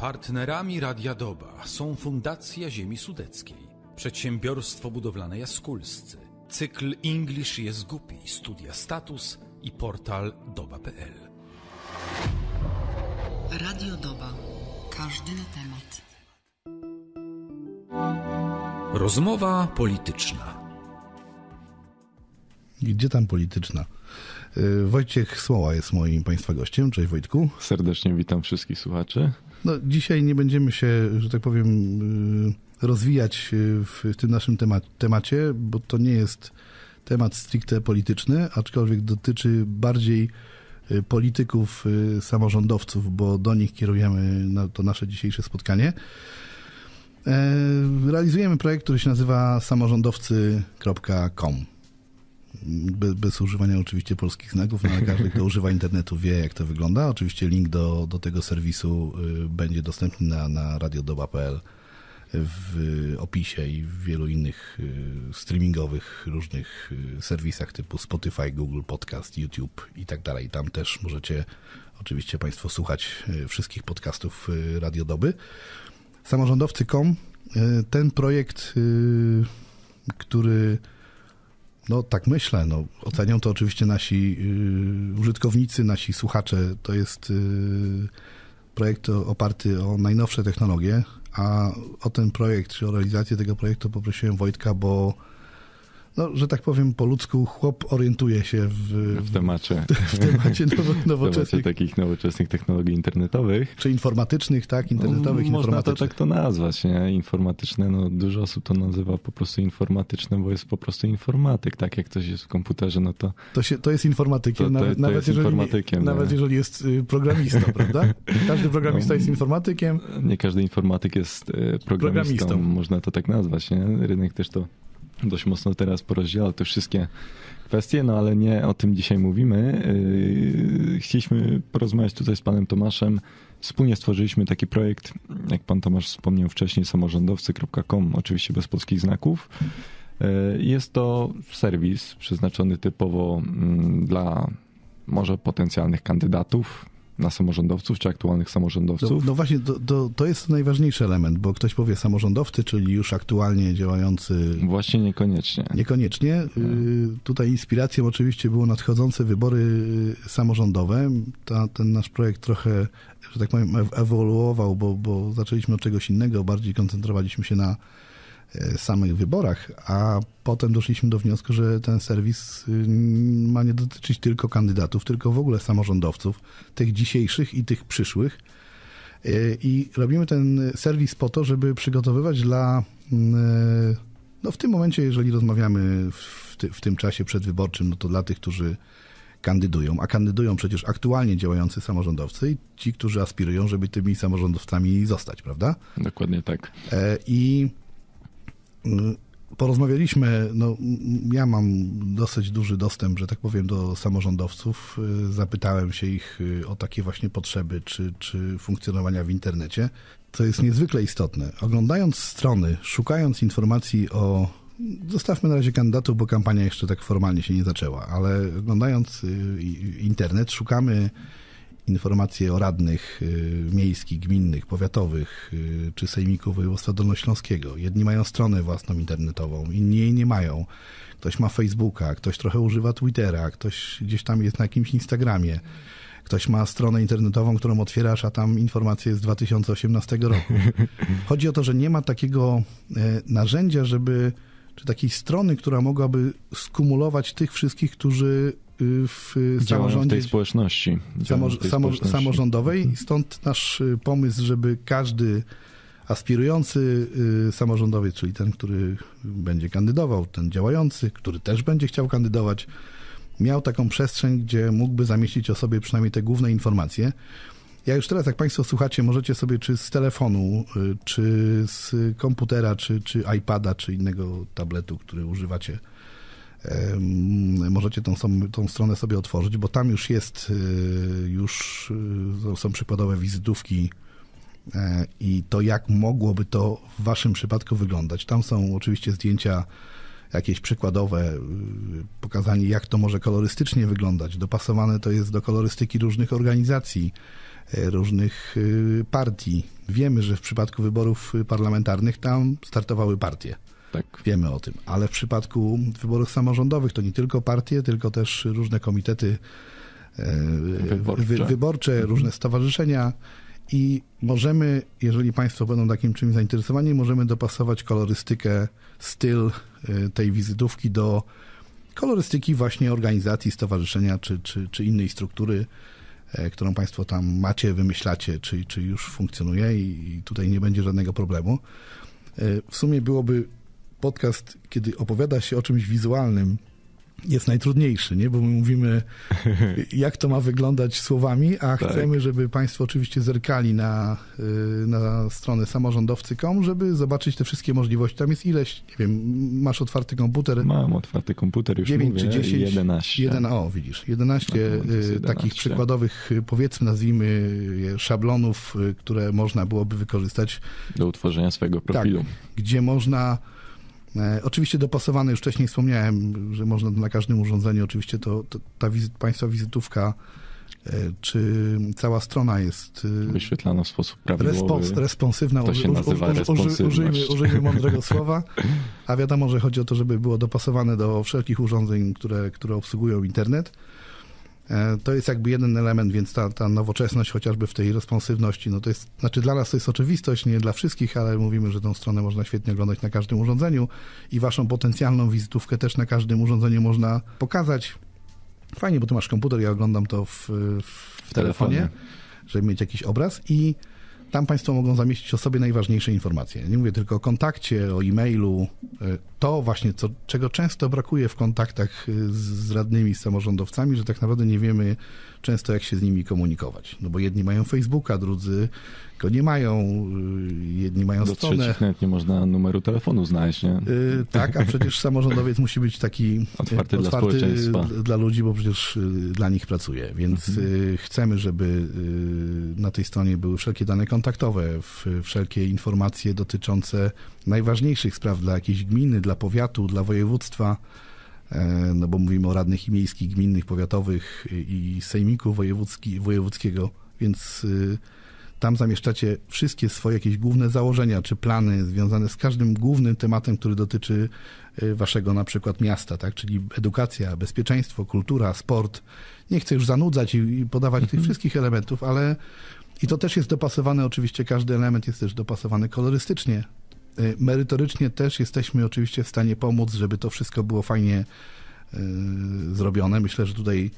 Partnerami Radia Doba są Fundacja Ziemi Sudeckiej, Przedsiębiorstwo Budowlane Jaskulscy, cykl English jest głupi, Studia Status i portal doba.pl. Radio Doba. Każdy na temat. Rozmowa polityczna. Gdzie tam polityczna? Wojciech Smoła jest moim Państwa gościem. Cześć Wojtku. Serdecznie witam wszystkich słuchaczy. No, dzisiaj nie będziemy się, że tak powiem, rozwijać w tym naszym temacie, bo to nie jest temat stricte polityczny, aczkolwiek dotyczy bardziej polityków, samorządowców, bo do nich kierujemy to nasze dzisiejsze spotkanie. Realizujemy projekt, który się nazywa samorządowcy.com. Bez używania oczywiście polskich znaków, ale każdy, kto używa internetu, wie, jak to wygląda. Oczywiście link do tego serwisu będzie dostępny na radiodoba.pl w opisie i w wielu innych streamingowych różnych serwisach typu Spotify, Google Podcast, YouTube i tak dalej. Tam też możecie oczywiście Państwo słuchać wszystkich podcastów Radiodoby. Samorządowcy.com, ten projekt, który, no tak myślę, ocenią to oczywiście nasi użytkownicy, nasi słuchacze. To jest projekt oparty o najnowsze technologie, a o ten projekt, czy o realizację tego projektu poprosiłem Wojtka, bo, że tak powiem po ludzku, chłop orientuje się w temacie nowoczesnych. Takich nowoczesnych technologii internetowych. Czy informatycznych, tak? Internetowych, można informatycznych. To tak to nazwać, nie? Informatyczne, dużo osób to nazywa po prostu informatyczne, bo jest po prostu informatyk, tak? Jak ktoś jest w komputerze, to... To jest informatykiem, nawet jeżeli jest programistą, prawda? Każdy programista jest informatykiem. Nie każdy informatyk jest programistą. Można to tak nazwać, nie? Rynek też to dość mocno teraz porozdziela te wszystkie kwestie, ale nie o tym dzisiaj mówimy. Chcieliśmy porozmawiać tutaj z panem Tomaszem. Wspólnie stworzyliśmy taki projekt, jak pan Tomasz wspomniał wcześniej, samorządowcy.com, oczywiście bez polskich znaków. Jest to serwis przeznaczony typowo dla może potencjalnych kandydatów na samorządowców, czy aktualnych samorządowców. No właśnie, to jest najważniejszy element, bo ktoś powie samorządowcy, czyli już aktualnie działający... Właśnie niekoniecznie. Niekoniecznie. Tutaj inspiracją oczywiście było nadchodzące wybory samorządowe. Ten nasz projekt trochę, że tak powiem, ewoluował, bo zaczęliśmy od czegoś innego, bardziej koncentrowaliśmy się na samych wyborach, a potem doszliśmy do wniosku, że ten serwis ma nie dotyczyć tylko kandydatów, tylko w ogóle samorządowców, tych dzisiejszych i tych przyszłych. I robimy ten serwis po to, żeby przygotowywać w tym momencie, jeżeli rozmawiamy w tym czasie przedwyborczym, to dla tych, którzy kandydują, a kandydują przecież aktualnie działający samorządowcy i ci, którzy aspirują, żeby tymi samorządowcami zostać, prawda? Dokładnie tak. I porozmawialiśmy, ja mam dosyć duży dostęp, że tak powiem, do samorządowców. Zapytałem się ich o takie właśnie potrzeby, czy funkcjonowania w internecie. To jest niezwykle istotne. Oglądając strony, szukając informacji zostawmy na razie kandydatów, bo kampania jeszcze tak formalnie się nie zaczęła, ale oglądając internet, szukamy informacje o radnych miejskich, gminnych, powiatowych czy sejmików województwa dolnośląskiego. Jedni mają stronę własną internetową, inni jej nie mają. Ktoś ma Facebooka, ktoś trochę używa Twittera, ktoś gdzieś tam jest na jakimś Instagramie. Ktoś ma stronę internetową, którą otwierasz, a tam informacje z 2018 roku. Chodzi o to, że nie ma takiego narzędzia, czy takiej strony, która mogłaby skumulować tych wszystkich, którzy w samorządzie, w tej społeczności. Samorządowej. Stąd nasz pomysł, żeby każdy aspirujący samorządowiec, czyli ten, który będzie kandydował, ten działający, który też będzie chciał kandydować, miał taką przestrzeń, gdzie mógłby zamieścić o sobie przynajmniej te główne informacje. Ja już teraz, jak Państwo słuchacie, możecie sobie czy z telefonu, czy z komputera, czy iPada, czy innego tabletu, który używacie, możecie tą stronę sobie otworzyć, bo tam już są przykładowe wizytówki i to, jak mogłoby to w Waszym przypadku wyglądać. Tam są oczywiście zdjęcia jakieś przykładowe, pokazanie, jak to może kolorystycznie wyglądać. Dopasowane to jest do kolorystyki różnych organizacji, różnych partii. Wiemy, że w przypadku wyborów parlamentarnych tam startowały partie. Tak. Wiemy o tym, ale w przypadku wyborów samorządowych to nie tylko partie, tylko też różne komitety wyborcze, różne stowarzyszenia i możemy, jeżeli Państwo będą takim czymś zainteresowani, możemy dopasować kolorystykę, styl tej wizytówki do kolorystyki właśnie organizacji, stowarzyszenia czy innej struktury, którą Państwo tam macie, wymyślacie, czy już funkcjonuje i tutaj nie będzie żadnego problemu. W sumie byłoby podcast, kiedy opowiada się o czymś wizualnym, jest najtrudniejszy, nie? Bo my mówimy, jak to ma wyglądać słowami, a chcemy, żeby Państwo oczywiście zerkali na stronę samorządowcy.com, żeby zobaczyć te wszystkie możliwości. Tam jest ileś, nie wiem, masz otwarty komputer? Mam otwarty komputer, już 9 mówię, czy 10? 11. 11 takich przykładowych, powiedzmy, nazwijmy je szablonów, które można byłoby wykorzystać do utworzenia swojego profilu. Tak, gdzie można... Oczywiście dopasowane, już wcześniej wspomniałem, że można na każdym urządzeniu, oczywiście ta Państwa wizytówka, czy cała strona jest wyświetlana w sposób prawidłowy. Responsywna. To się nazywa responsywność. Użyjmy mądrego słowa, a wiadomo, że chodzi o to, żeby było dopasowane do wszelkich urządzeń, które obsługują internet. To jest jakby jeden element, więc ta nowoczesność chociażby w tej responsywności, no to jest, znaczy dla nas to jest oczywistość, nie dla wszystkich, ale mówimy, że tą stronę można świetnie oglądać na każdym urządzeniu i waszą potencjalną wizytówkę też na każdym urządzeniu można pokazać. Fajnie, bo tu masz komputer, ja oglądam to w telefonie, żeby mieć jakiś obraz i tam Państwo mogą zamieścić o sobie najważniejsze informacje. Nie mówię tylko o kontakcie, o e-mailu. To właśnie, czego często brakuje w kontaktach z radnymi, z samorządowcami, że tak naprawdę nie wiemy często, jak się z nimi komunikować. No bo jedni mają Facebooka, drudzy go nie mają, jedni mają stronę. Do trzecich nawet nie można numeru telefonu znaleźć, nie? Tak, a przecież samorządowiec musi być taki otwarty dla społeczeństwa. Dla ludzi, bo przecież dla nich pracuje. Więc chcemy, żeby na tej stronie były wszelkie dane kontaktowe, wszelkie informacje dotyczące najważniejszych spraw dla jakiejś gminy, dla powiatu, dla województwa, no bo mówimy o radnych i miejskich, gminnych, powiatowych i sejmiku wojewódzkiego, więc tam zamieszczacie wszystkie swoje jakieś główne założenia czy plany związane z każdym głównym tematem, który dotyczy waszego na przykład miasta, tak? Czyli edukacja, bezpieczeństwo, kultura, sport. Nie chcę już zanudzać i podawać tych wszystkich elementów, ale i to też jest dopasowane, oczywiście każdy element jest też dopasowany kolorystycznie. Merytorycznie też jesteśmy oczywiście w stanie pomóc, żeby to wszystko było fajnie zrobione. Myślę, że tutaj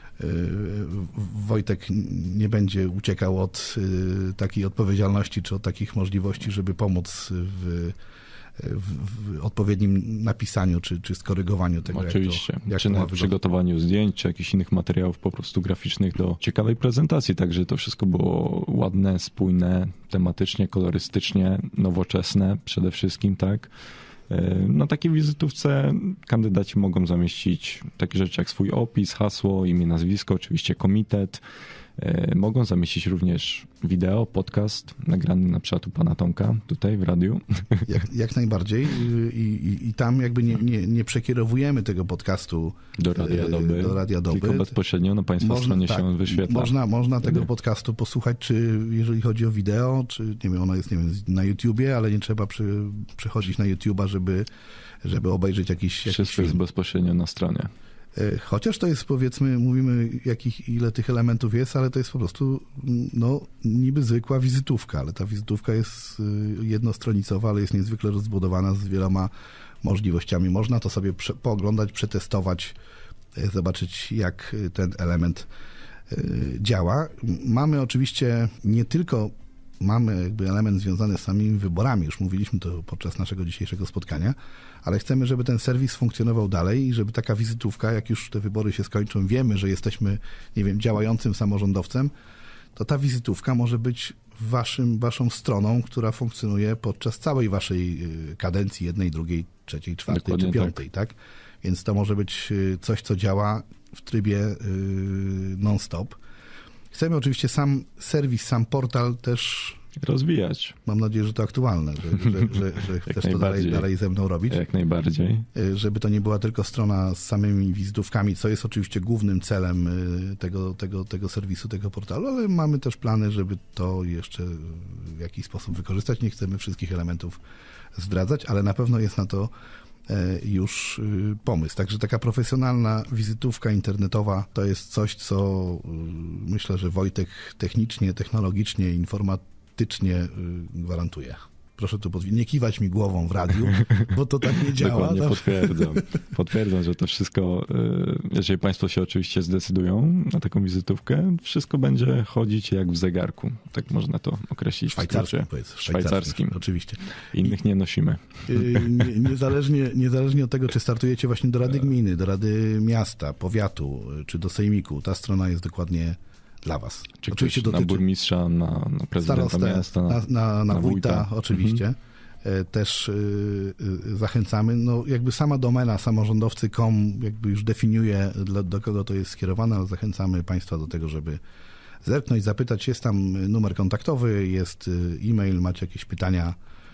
Wojtek nie będzie uciekał od takiej odpowiedzialności czy od takich możliwości, żeby pomóc w odpowiednim napisaniu czy skorygowaniu tego. Oczywiście. Czy na przygotowaniu zdjęć, czy jakichś innych materiałów po prostu graficznych do ciekawej prezentacji, także to wszystko było ładne, spójne, tematycznie, kolorystycznie, nowoczesne przede wszystkim, tak? Na takiej wizytówce kandydaci mogą zamieścić takie rzeczy jak swój opis, hasło, imię, nazwisko, oczywiście komitet. Mogą zamieścić również wideo, podcast nagrany na przykład u pana Tomka tutaj w radiu. Jak najbardziej i tam jakby nie przekierowujemy tego podcastu do Radia Doby. Tylko bezpośrednio na państwa stronie się wyświetla. Można tego podcastu posłuchać, czy jeżeli chodzi o wideo, czy nie wiem, ono jest na YouTubie, ale nie trzeba przechodzić na YouTube'a, żeby obejrzeć jakiś Wszystko jest bezpośrednio na stronie. Chociaż to jest, powiedzmy, mówimy ile tych elementów jest, ale to jest po prostu niby zwykła wizytówka, ale ta wizytówka jest jednostronicowa, ale jest niezwykle rozbudowana z wieloma możliwościami. Można to sobie pooglądać, przetestować, zobaczyć, jak ten element działa. Mamy oczywiście nie tylko jakby element związany z samymi wyborami, już mówiliśmy to podczas naszego dzisiejszego spotkania, ale chcemy, żeby ten serwis funkcjonował dalej i żeby taka wizytówka, jak już te wybory się skończą, wiemy, że jesteśmy, nie wiem, działającym samorządowcem, to ta wizytówka może być waszą stroną, która funkcjonuje podczas całej waszej kadencji, 1, 2, 3, 4 czy 5, tak? Więc to może być coś, co działa w trybie non-stop. Chcemy oczywiście sam serwis, sam portal też rozwijać. Mam nadzieję, że to aktualne, że chcesz to dalej ze mną robić. Jak najbardziej. Żeby to nie była tylko strona z samymi wizytówkami, co jest oczywiście głównym celem tego serwisu, tego portalu, ale mamy też plany, żeby to jeszcze w jakiś sposób wykorzystać. Nie chcemy wszystkich elementów zdradzać, ale na pewno jest na to już pomysł. Także taka profesjonalna wizytówka internetowa to jest coś, co myślę, że Wojtek technicznie, technologicznie, informatycznie gwarantuje. Proszę tu nie kiwać mi głową w radiu, bo to tak nie działa. Dokładnie, potwierdzam, że to wszystko, jeżeli Państwo się oczywiście zdecydują na taką wizytówkę, wszystko będzie chodzić jak w zegarku. Tak można to określić. Szwajcarskim. Oczywiście. Innych nie nosimy. Niezależnie od tego, czy startujecie właśnie do Rady Gminy, do Rady Miasta, Powiatu, czy do Sejmiku, ta strona jest dokładnie dla was. Czy oczywiście na burmistrza, na prezydenta miasta, na wójta, oczywiście. Też zachęcamy. No jakby sama domena samorządowcy.com jakby już definiuje, do kogo to jest skierowane, ale zachęcamy Państwa do tego, żeby zerknąć, zapytać. Jest tam numer kontaktowy, jest e-mail, macie jakieś pytania,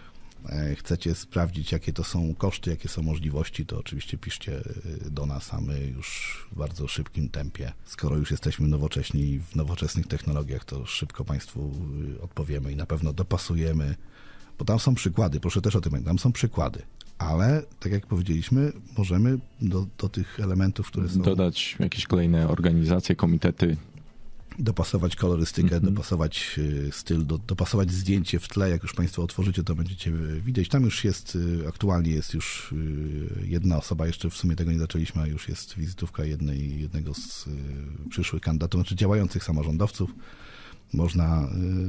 chcecie sprawdzić, jakie to są koszty, jakie są możliwości, to oczywiście piszcie do nas, a my już w bardzo szybkim tempie, skoro już jesteśmy nowocześni w nowoczesnych technologiach, to szybko Państwu odpowiemy i na pewno dopasujemy, bo tam są przykłady, proszę też o tym pamiętać, tam są przykłady, ale tak jak powiedzieliśmy, możemy do tych elementów, które są... Dodać jakieś kolejne organizacje, komitety, dopasować kolorystykę, dopasować styl, dopasować zdjęcie w tle. Jak już Państwo otworzycie, to będziecie widzieć. Tam już jest, aktualnie jest już jedna osoba, jeszcze w sumie tego nie zaczęliśmy, a już jest wizytówka jednego z przyszłych kandydatów, znaczy działających samorządowców. Można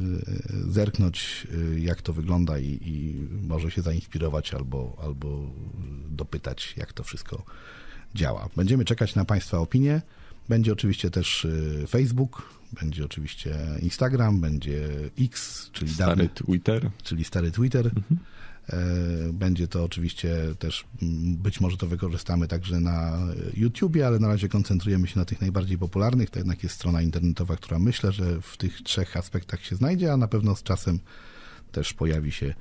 zerknąć, jak to wygląda i może się zainspirować albo dopytać, jak to wszystko działa. Będziemy czekać na Państwa opinie. Będzie oczywiście też Facebook, będzie oczywiście Instagram, będzie X, czyli stary Twitter. Będzie to oczywiście też, być może to wykorzystamy także na YouTubie, ale na razie koncentrujemy się na tych najbardziej popularnych. To jednak jest strona internetowa, która myślę, że w tych 3 aspektach się znajdzie, a na pewno z czasem też pojawi się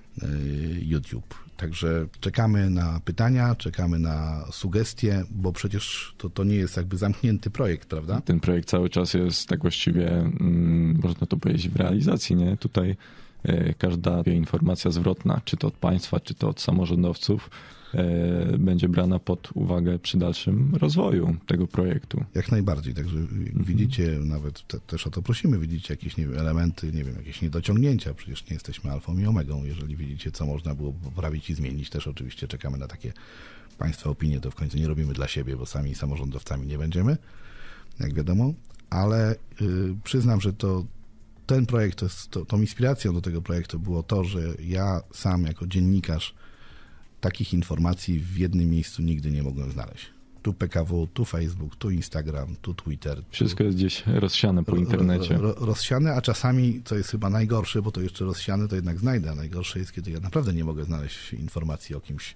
YouTube. Także czekamy na pytania, czekamy na sugestie, bo przecież to nie jest jakby zamknięty projekt, prawda? Ten projekt cały czas jest tak właściwie, można to powiedzieć, w realizacji, nie? Tutaj każda informacja zwrotna, czy to od państwa, czy to od samorządowców, będzie brana pod uwagę przy dalszym rozwoju tego projektu. Jak najbardziej, także widzicie, nawet też o to prosimy, widzicie jakieś elementy, jakieś niedociągnięcia, przecież nie jesteśmy alfą i omegą, jeżeli widzicie, co można było poprawić i zmienić, też oczywiście czekamy na takie Państwa opinie, to w końcu nie robimy dla siebie, bo sami samorządowcami nie będziemy, jak wiadomo, ale przyznam, że ten projekt, tą inspiracją do tego projektu było to, że ja sam jako dziennikarz takich informacji w jednym miejscu nigdy nie mogłem znaleźć. Tu PKW, tu Facebook, tu Instagram, tu Twitter. Wszystko jest gdzieś rozsiane po internecie. Rozsiane, a czasami, co jest chyba najgorsze, bo to jeszcze rozsiane, to jednak znajdę, a najgorsze jest, kiedy ja naprawdę nie mogę znaleźć informacji o kimś,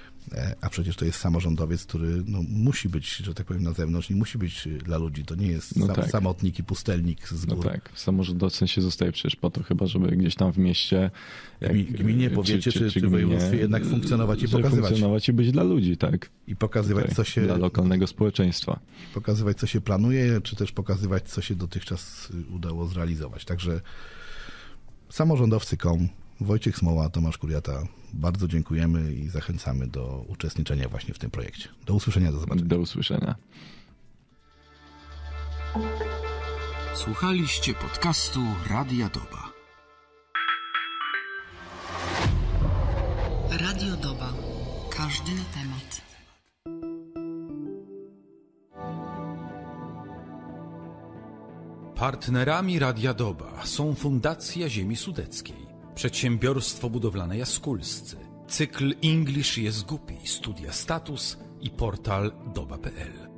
a przecież to jest samorządowiec, który musi być, że tak powiem, na zewnątrz, nie musi być dla ludzi. To nie jest samotnik i pustelnik z gór. No tak, samorządowcem się zostaje przecież po to chyba, żeby gdzieś tam w mieście, gminie, powiecie, czy w województwie jednak funkcjonować i pokazywać. Funkcjonować i być dla ludzi, tak. I pokazywać, co się... Dla lokalnego społeczeństwa. Pokazywać, co się planuje, czy też pokazywać, co się dotychczas udało zrealizować. Także samorządowcy.com, Wojciech Smoła, Tomasz Kuriata, bardzo dziękujemy i zachęcamy do uczestniczenia właśnie w tym projekcie. Do usłyszenia, do zobaczenia. Do usłyszenia. Słuchaliście podcastu Radia Doba. Radio Doba. Każdy na temat. Partnerami Radia Doba są Fundacja Ziemi Sudeckiej, Przedsiębiorstwo Budowlane Jaskulscy, cykl English jest głupi, Studia Status i portal doba.pl.